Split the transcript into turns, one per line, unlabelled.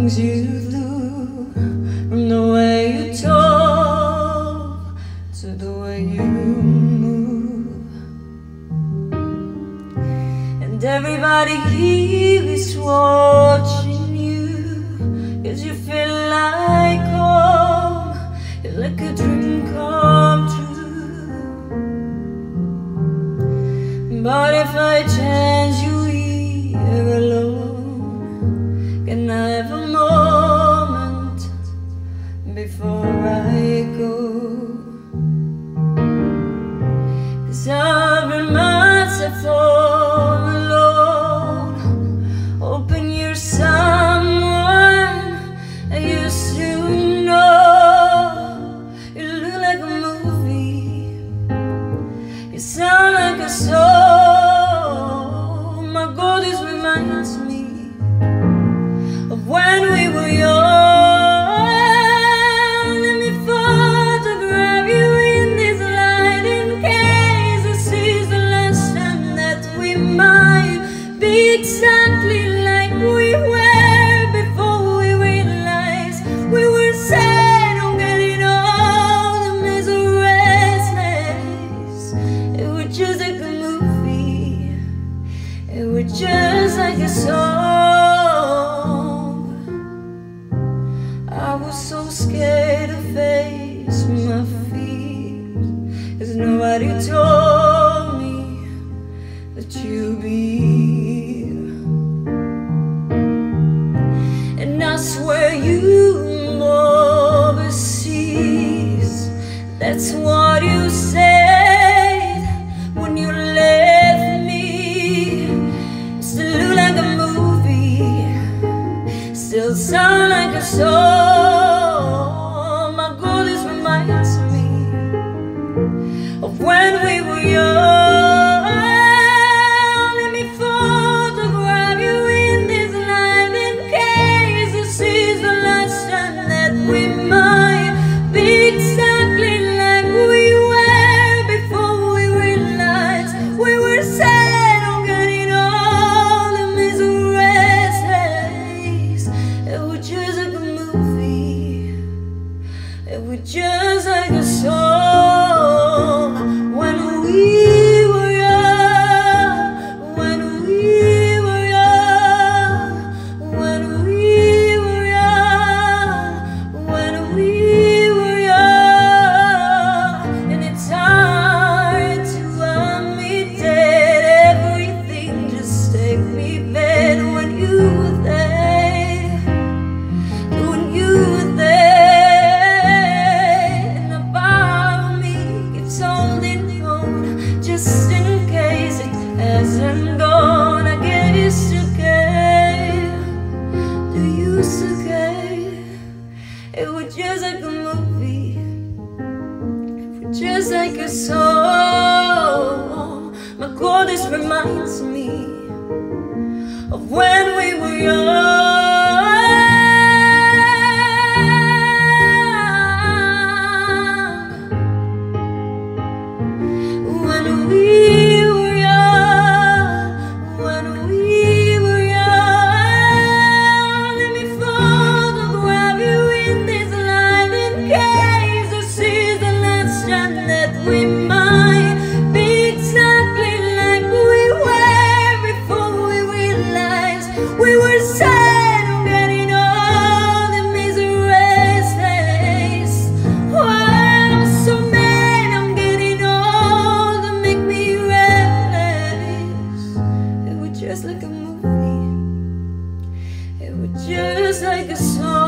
things you do, from the way you talk to the way you move. And everybody here is watching you, 'cause you feel like home, you're like a dream come true. But if I chance you here alone, can I have a moment before I go? 'Cause I've been myself all alone, hoping you're someone I used to know. You look like a movie, you sound like a song. My God, this reminds me of when we were young. Let me photograph you in this light, in case this is the last time that we might be exactly like we were before we realized we were set on getting old and as a restless. It was just like a movie, it was just like a song. I was so scared to face my fears, 'cause nobody told me that you'd be here. And I swear you overseas, that's what you said when you left me. Still look like a movie, still sound like a song. My God, this reminds me of when we were young. Let me photograph you in this life, in case this is the last time that we might be exactly like we were before we realized we were set on getting old and miss a restless. It was just like a movie, it was just like a song. When we were young, when we were young, when we were young, when we were young. And it's hard to admit that everything just take me back when you were there, when you were there. And a part of me keeps holding on, just in case it hasn't gone. I get used to care, do you still care? It was just like a movie, it was just like a song. My God, this reminds me of when we were young. When we were young, when we were young. Let me photograph you in this life, in case this is the last time that we might be exactly like we were before we realized we were set on getting old and miss a restless. Oh, I'm so mad I'm getting old and make me restless. It was just like a movie, it was just like a song.